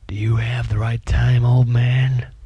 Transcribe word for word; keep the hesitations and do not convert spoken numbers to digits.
Do you have the right time, old man?